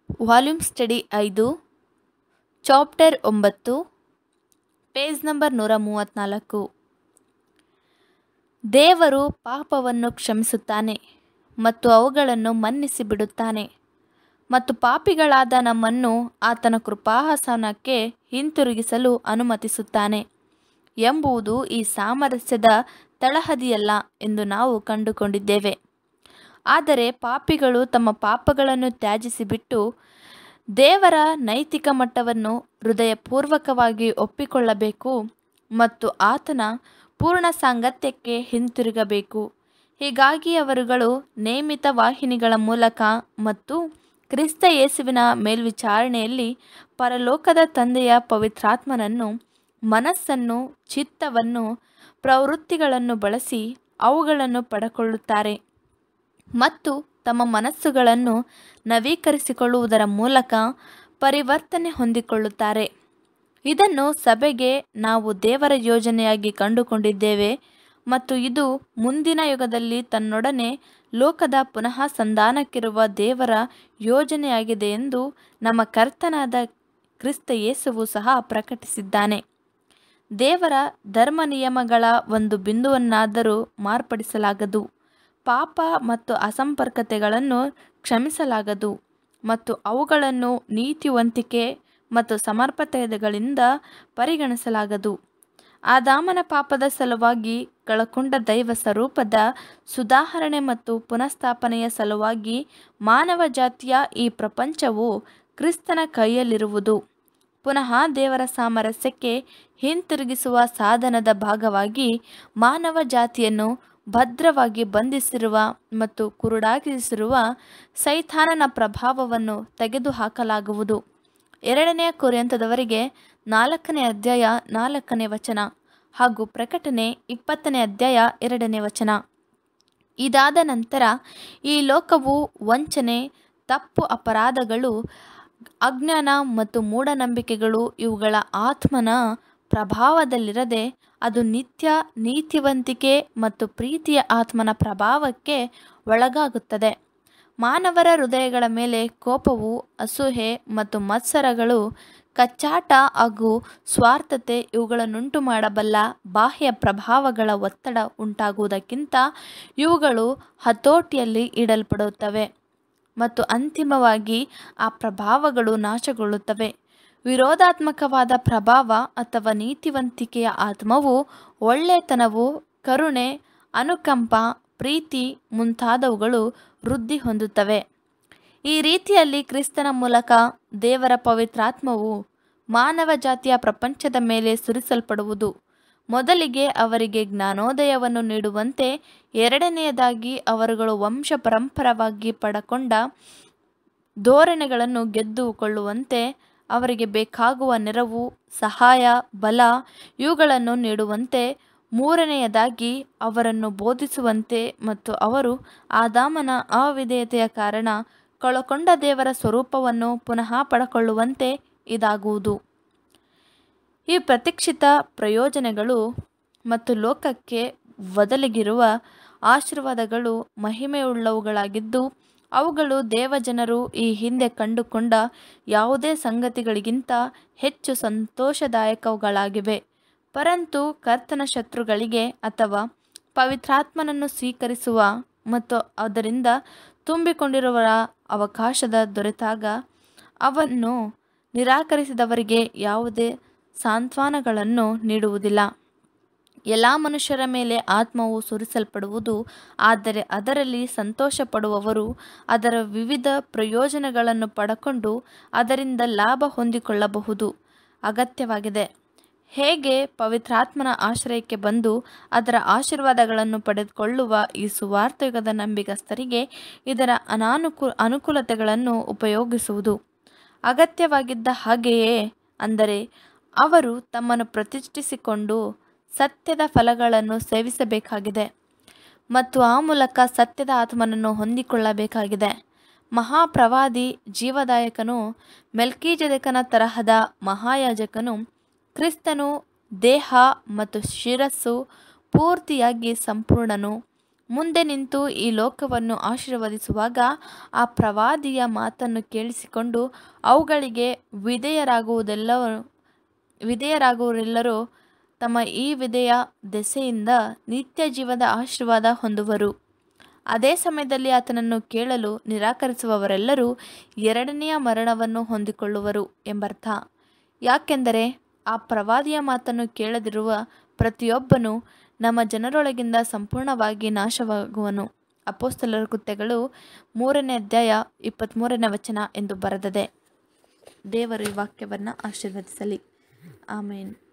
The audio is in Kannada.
Volume study 5, chapter 9, page number 134. ದೇವರು ಪಾಪವನ್ನು ಕ್ಷಮಿಸುತ್ತಾನೆ ಮತ್ತು ಅವುಗಳನ್ನು ಮನ್ನಿಸಿ ಬಿಡುತ್ತಾನೆ ಮತ್ತು ಪಾಪಿಗಳಾದ ನಮ್ಮನ್ನು ಆತನ ಕೃಪಾಸನಕ್ಕೆ ಹಿಂತಿರುಗಿಸಲು ಅನುಮತಿಸುತ್ತಾನೆ ಎಂಬುದು ಈ ಸಾಮರಸ್ಯದ ತಳಹದಿಯಲ್ಲ ಎಂದು ನಾವು ಕಂಡುಕೊಂಡಿದ್ದೇವೆ. ಆದರೆ ಪಾಪಿಗಳು ತಮ್ಮ ಪಾಪಗಳನ್ನು ತ್ಯಜಿಸಿಬಿಟ್ಟು ದೇವರ ನೈತಿಕ ಮಟ್ಟವನ್ನು ಹೃದಯಪೂರ್ವಕವಾಗಿ ಒಪ್ಪಿಕೊಳ್ಳಬೇಕು ಮತ್ತು ಆತನ ಪೂರ್ಣ ಸಾಂಗತ್ಯಕ್ಕೆ ಹಿಂತಿರುಗಬೇಕು. ಹೀಗಾಗಿ ಅವರುಗಳು ನೇಮಿತ ವಾಹಿನಿಗಳ ಮೂಲಕ ಮತ್ತು ಕ್ರಿಸ್ತ ಯೇಸುವಿನ ಮೇಲ್ವಿಚಾರಣೆಯಲ್ಲಿ ಪರಲೋಕದ ತಂದೆಯ ಪವಿತ್ರಾತ್ಮನನ್ನು, ಮನಸ್ಸನ್ನು, ಚಿತ್ತವನ್ನು, ಪ್ರವೃತ್ತಿಗಳನ್ನು ಬಳಸಿ ಅವುಗಳನ್ನು ಪಡೆದುಕೊಳ್ಳುತ್ತಾರೆ ಮತ್ತು ತಮ್ಮ ಮನಸ್ಸುಗಳನ್ನು ನವೀಕರಿಸಿಕೊಳ್ಳುವುದರ ಮೂಲಕ ಪರಿವರ್ತನೆ ಹೊಂದಿಕೊಳ್ಳುತ್ತಾರೆ. ಇದನ್ನು ಸಭೆಗೆ ನಾವು ದೇವರ ಯೋಜನೆಯಾಗಿ ಕಂಡುಕೊಂಡಿದ್ದೇವೆ ಮತ್ತು ಇದು ಮುಂದಿನ ಯುಗದಲ್ಲಿ ತನ್ನೊಡನೆ ಲೋಕದ ಪುನಃ ಸಂಧಾನಕ್ಕಿರುವ ದೇವರ ಯೋಜನೆಯಾಗಿದೆ ಎಂದು ನಮ್ಮ ಕರ್ತನಾದ ಕ್ರಿಸ್ತ ಯೇಸುವು ಸಹ ಪ್ರಕಟಿಸಿದ್ದಾನೆ. ದೇವರ ಧರ್ಮ ನಿಯಮಗಳ ಒಂದು ಬಿಂದುವನ್ನಾದರೂ ಮಾರ್ಪಡಿಸಲಾಗದು, ಪಾಪ ಮತ್ತು ಅಸಂಪರ್ಕತೆಗಳನ್ನು ಕ್ಷಮಿಸಲಾಗದು ಮತ್ತು ಅವುಗಳನ್ನು ನೀತಿವಂತಿಕೆ ಮತ್ತು ಸಮರ್ಪತೆಗಳಿಂದ ಪರಿಗಣಿಸಲಾಗದು. ಆದಾಮನ ಪಾಪದ ಸಲುವಾಗಿ ಕಳಕೊಂಡ ದೈವ ಸ್ವರೂಪದ ಸುಧಾರಣೆ ಮತ್ತು ಪುನಃಸ್ಥಾಪನೆಯ ಸಲುವಾಗಿ ಮಾನವ ಜಾತಿಯ ಈ ಪ್ರಪಂಚವು ಕ್ರಿಸ್ತನ ಕೈಯಲ್ಲಿರುವುದು ಪುನಃ ದೇವರ ಸಾಮರಸ್ಯಕ್ಕೆ ಹಿಂತಿರುಗಿಸುವ ಸಾಧನದ ಭಾಗವಾಗಿ ಮಾನವ ಜಾತಿಯನ್ನು ಭದ್ರವಾಗಿ ಬಂಧಿಸಿರುವ ಮತ್ತು ಕುರುಡಾಗಿಸಿರುವ ಸೈತಾನನ ಪ್ರಭಾವವನ್ನು ತೆಗೆದುಹಾಕಲಾಗುವುದು. 2 ಕೊರಿಂಥದವರಿಗೆ 4ನೇ ಅಧ್ಯಾಯ 4ನೇ ವಚನ ಹಾಗೂ ಪ್ರಕಟಣೆ 20ನೇ ಅಧ್ಯಾಯ 2ನೇ ವಚನ. ಇದಾದ ನಂತರ ಈ ಲೋಕವು ವಂಚನೆ, ತಪ್ಪು ಅಪರಾಧಗಳು, ಅಜ್ಞಾನ ಮತ್ತು ಮೂಢನಂಬಿಕೆಗಳು ಇವುಗಳ ಆತ್ಮನ ಪ್ರಭಾವದಲ್ಲಿರದೆ ಅದು ನಿತ್ಯ ನೀತಿವಂತಿಕೆ ಮತ್ತು ಪ್ರೀತಿಯ ಆತ್ಮನ ಪ್ರಭಾವಕ್ಕೆ ಒಳಗಾಗುತ್ತದೆ. ಮಾನವರ ಹೃದಯಗಳ ಮೇಲೆ ಕೋಪವು, ಅಸೂಯೆ ಮತ್ತು ಮತ್ಸರಗಳು, ಕಚ್ಚಾಟ ಹಾಗೂ ಸ್ವಾರ್ಥತೆ ಇವುಗಳನ್ನುಂಟು ಮಾಡಬಲ್ಲ ಬಾಹ್ಯ ಪ್ರಭಾವಗಳ ಒತ್ತಡ ಉಂಟಾಗುವುದಕ್ಕಿಂತ ಇವುಗಳು ಹತೋಟಿಯಲ್ಲಿ ಇಡಲ್ಪಡುತ್ತವೆ ಮತ್ತು ಅಂತಿಮವಾಗಿ ಆ ಪ್ರಭಾವಗಳು ನಾಶಗೊಳ್ಳುತ್ತವೆ. ವಿರೋಧಾತ್ಮಕವಾದ ಪ್ರಭಾವ ಅಥವಾ ನೀತಿವಂತಿಕೆಯ ಆತ್ಮವು ಒಳ್ಳೆತನವು, ಕರುಣೆ, ಅನುಕಂಪ, ಪ್ರೀತಿ ಮುಂತಾದವುಗಳು ವೃದ್ಧಿ ಹೊಂದುತ್ತವೆ. ಈ ರೀತಿಯಲ್ಲಿ ಕ್ರಿಸ್ತನ ಮೂಲಕ ದೇವರ ಪವಿತ್ರಾತ್ಮವು ಮಾನವ ಜಾತಿಯ ಪ್ರಪಂಚದ ಮೇಲೆ ಸುರಿಸಲ್ಪಡುವುದು. ಮೊದಲಿಗೆ ಅವರಿಗೆ ಜ್ಞಾನೋದಯವನ್ನು ನೀಡುವಂತೆ, ಎರಡನೆಯದಾಗಿ ಅವರುಗಳು ವಂಶ ಪರಂಪರವಾಗಿ ಪಡಕೊಂಡ ಧೋರಣೆಗಳನ್ನು ಗೆದ್ದುಕೊಳ್ಳುವಂತೆ ಅವರಿಗೆ ಬೇಕಾಗುವ ನೆರವು, ಸಹಾಯ, ಬಲ ಇವುಗಳನ್ನು ನೀಡುವಂತೆ, ಮೂರನೆಯದಾಗಿ ಅವರನ್ನು ಬೋಧಿಸುವಂತೆ ಮತ್ತು ಅವರು ಆದಾಮನ ಅವಿಧೇಯತೆಯ ಕಾರಣ ಕಳಕೊಂಡ ದೇವರ ಸ್ವರೂಪವನ್ನು ಪುನಃ ಪಡೆದುಕೊಳ್ಳುವಂತೆ ಇದಾಗುವುದು. ಈ ಪ್ರತೀಕ್ಷಿತ ಪ್ರಯೋಜನಗಳು ಮತ್ತು ಲೋಕಕ್ಕೆ ಒದಗಿರುವ ಆಶೀರ್ವಾದಗಳು ಮಹಿಮೆಯುಳ್ಳವುಗಳಾಗಿದ್ದು ಅವುಗಳು ದೇವಜನರು ಈ ಹಿಂದೆ ಕಂಡುಕೊಂಡ ಯಾವುದೇ ಸಂಗತಿಗಳಿಗಿಂತ ಹೆಚ್ಚು ಸಂತೋಷದಾಯಕಗಳಾಗಿವೆ. ಪರಂತು ಕರ್ತನ ಶತ್ರುಗಳಿಗೆ ಅಥವಾ ಪವಿತ್ರಾತ್ಮನನ್ನು ಸ್ವೀಕರಿಸುವ ಮತ್ತು ಅದರಿಂದ ತುಂಬಿಕೊಂಡಿರುವವರ ಅವಕಾಶದ ದೊರೆತಾಗ ಅವನ್ನು ನಿರಾಕರಿಸಿದವರಿಗೆ ಯಾವುದೇ ಸಾಂತ್ವನಗಳನ್ನು ನೀಡುವುದಿಲ್ಲ. ಎಲ್ಲ ಮನುಷ್ಯರ ಮೇಲೆ ಆತ್ಮವು ಸುರಿಸಲ್ಪಡುವುದು, ಆದರೆ ಅದರಲ್ಲಿ ಸಂತೋಷಪಡುವವರು ಅದರ ವಿವಿಧ ಪ್ರಯೋಜನಗಳನ್ನು ಪಡೆದುಕೊಂಡು ಅದರಿಂದ ಲಾಭ ಹೊಂದಿಕೊಳ್ಳಬಹುದು ಅಗತ್ಯವಾಗಿದೆ. ಹೇಗೆ ಪವಿತ್ರಾತ್ಮನ ಆಶ್ರಯಕ್ಕೆ ಬಂದು ಅದರ ಆಶೀರ್ವಾದಗಳನ್ನು ಪಡೆದುಕೊಳ್ಳುವ ಈ ಸುವಾರ್ತೆಯುಗದ ನಂಬಿಗಸ್ತರಿಗೆ ಇದರ ಅನುಕೂಲತೆಗಳನ್ನು ಉಪಯೋಗಿಸುವುದು ಅಗತ್ಯವಾಗಿದ್ದ ಹಾಗೆಯೇ, ಅಂದರೆ ಅವರು ತಮ್ಮನ್ನು ಪ್ರತಿಷ್ಠಿಸಿಕೊಂಡು ಸತ್ಯದ ಫಲಗಳನ್ನು ಸೇವಿಸಬೇಕಾಗಿದೆ ಮತ್ತು ಆ ಮೂಲಕ ಸತ್ಯದ ಆತ್ಮನನ್ನು ಹೊಂದಿಕೊಳ್ಳಬೇಕಾಗಿದೆ. ಮಹಾಪ್ರವಾದಿ, ಜೀವದಾಯಕನು, ಮೆಲ್ಕಿಜೆದೇಕನ ತರಹದ ಮಹಾಯಾಜಕನು, ಕ್ರಿಸ್ತನು ದೇಹ ಮತ್ತು ಶಿರಸ್ಸು, ಪೂರ್ತಿಯಾಗಿ ಸಂಪೂರ್ಣನು, ಮುಂದೆ ನಿಂತು ಈ ಲೋಕವನ್ನು ಆಶೀರ್ವದಿಸುವಾಗ ಆ ಪ್ರವಾದಿಯ ಮಾತನ್ನು ಕೇಳಿಸಿಕೊಂಡು ಅವುಗಳಿಗೆ ವಿಧೇಯರಾಗುವರೆಲ್ಲರೂ ತಮ್ಮ ಈ ವಿಧೇಯ ದೆಸೆಯಿಂದ ನಿತ್ಯ ಜೀವದ ಆಶೀರ್ವಾದ ಹೊಂದುವರು. ಅದೇ ಸಮಯದಲ್ಲಿ ಆತನನ್ನು ಕೇಳಲು ನಿರಾಕರಿಸುವವರೆಲ್ಲರೂ ಎರಡನೆಯ ಮರಣವನ್ನು ಹೊಂದಿಕೊಳ್ಳುವರು ಎಂಬರ್ಥ. ಯಾಕೆಂದರೆ ಆ ಪ್ರವಾದಿಯ ಮಾತನ್ನು ಕೇಳದಿರುವ ಪ್ರತಿಯೊಬ್ಬನು ನಮ್ಮ ಜನರೊಳಗಿಂದ ಸಂಪೂರ್ಣವಾಗಿ ನಾಶವಾಗುವನು. ಅಪೊಸ್ತಲರ ಕೃತ್ಯಗಳು 3ನೇ ಅಧ್ಯಾಯ 23ನೇ ವಚನ ಎಂದು ಬರೆದಿದೆ. ದೇವರು ಈ ವಾಕ್ಯವನ್ನು ಆಶೀರ್ವದಿಸಲಿ. ಆಮೇನ್.